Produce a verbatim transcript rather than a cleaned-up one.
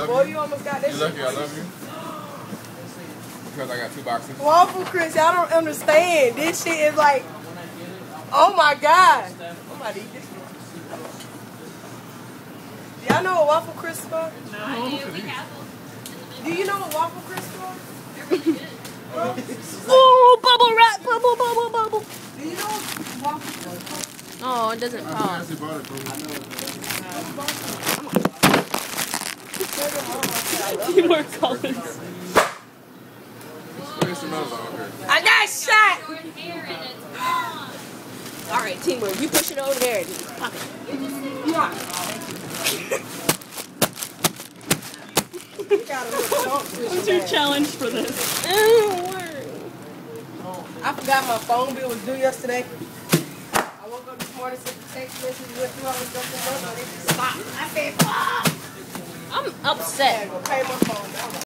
love Boy, you. you almost got that You shit. lucky I love you. Because I got two boxes. Waffle Chris, y'all don't understand. This shit is like, oh my god. I'm about to eat this. Y'all know what Waffle Crisp for? No, I do. Do you know what Waffle Crisp for? Ooh, bubble wrap, bubble, bubble, bubble. Do you know what Waffle Crisp for? Oh, it doesn't I pop. actually bought it, bro. Teamwork Collins. Look at some else out here. I got shot! Alright, teamwork. You push it over there and pop it. What's your challenge for this? I forgot my phone bill was due yesterday. I woke up this morning, sent the text message, went through all the stuff, and it just stopped. I said, fuck! I'm upset. I gotta go pay my phone bill.